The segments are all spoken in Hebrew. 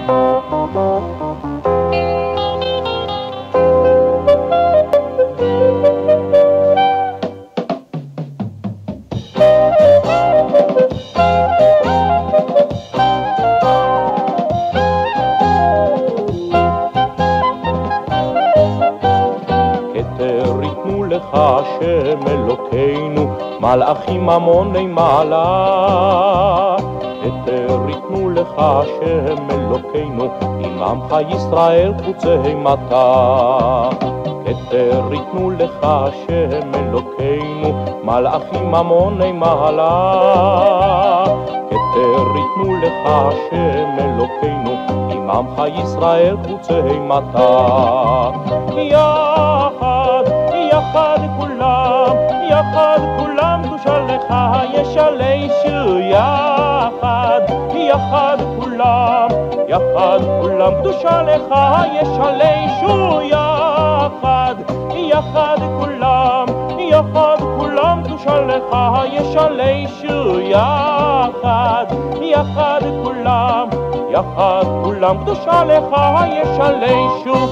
השם אלוקינו, מלאכים המוני מעלה. היתר יתנו לך השם אלוקינו, עם עמך ישראל חוצי מטה. היתר יתנו לך השם אלוקינו, מלאכים המוני מעלה. היתר יתנו לך השם אלוקינו, עם עמך ישראל חוצי מטה. יחד כולם קדושה לך ישלי שיר. יחד כולם קדושה לך ישלי שיר. יחד כולם קדושה לך ישלי שיר. יחד כולם קדושה לך ישלי שיר.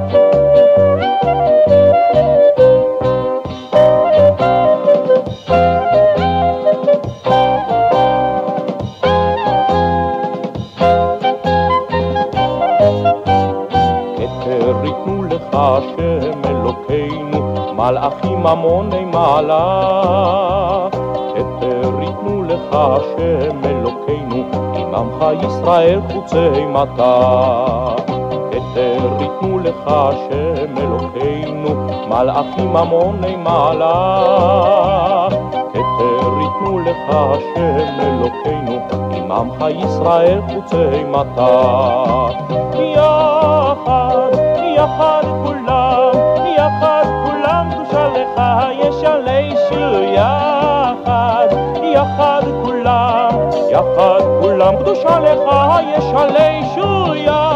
השם אלוקינו, מלאכים המוני מעלה. היתר יתנו לך השם אלוקינו, עם עמך ישראל חוצי מטה. היתר יתנו לך השם אלוקינו, מלאכים המוני מעלה. היתר יתנו לך השם אלוקינו, עם עמך ישראל חוצי מטה. יחד כולם קדושה לך ישלי שיר. יחד כולם קדושה לך ישלי שיר.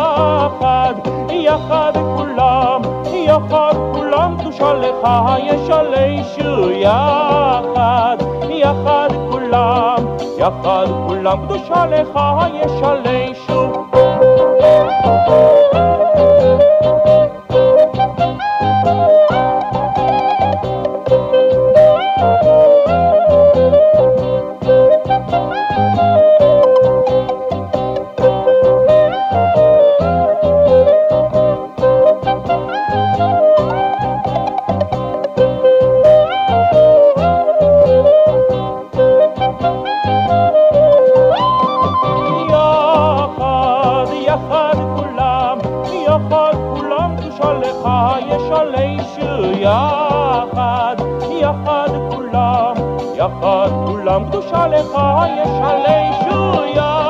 יחד כולם קדושה לך ישלי שיר. יחד כולם קדושה לך ישלי שיר. יחד כולם קדושה לך ישלי שיר.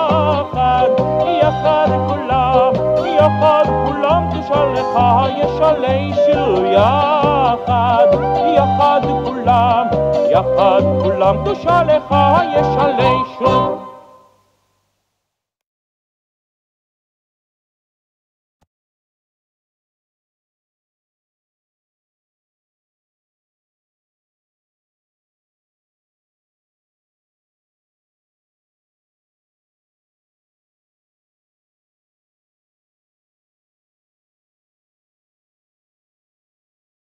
יחד כולם קדושה לך ישלי שיר. יחד כולם קדושה לך ישלי